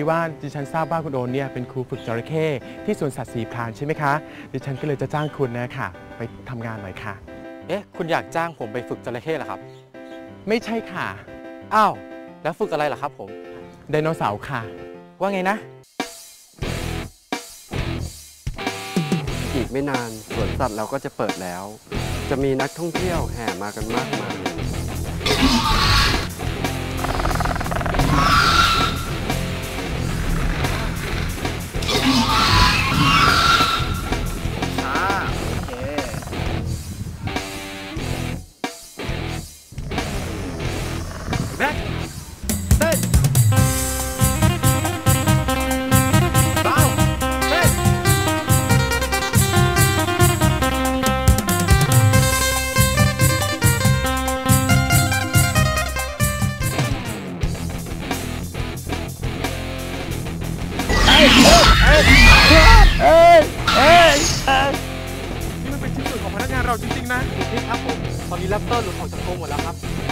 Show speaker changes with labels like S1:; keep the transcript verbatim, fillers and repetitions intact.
S1: ว่าดิฉันทราบว่าคุณโอนเนี่ยเป็นครูฝึกจระเข้ที่สวนสัตว์สีพรานใช่ไหมคะดิฉันก็เลยจะจ้างคุณนะค่ะไปทำงานหน่อยค่ะ
S2: เอ๊ะคุณอยากจ้างผมไปฝึกจระเข้เหรอครับ
S1: ไม่ใช่ค่ะ
S2: อ้าวแล้วฝึกอะไรล่ะครับผม
S1: ไดโนเสาร์ค่ะ
S2: ว่าไงนะ
S3: อีกไม่นานสวนสัตว์เราก็จะเปิดแล้วจะมีนักท่องเที่ยวแห่มากันมากมาย
S1: เอ้ยเอ้ยนี่มันเป็นชิ้นส่วนของพนักงานเราจริงๆนะ
S2: นี่ครับผมตอนนี้แรปเตอร์หลุดออกจากกรงหมดแล้วครับ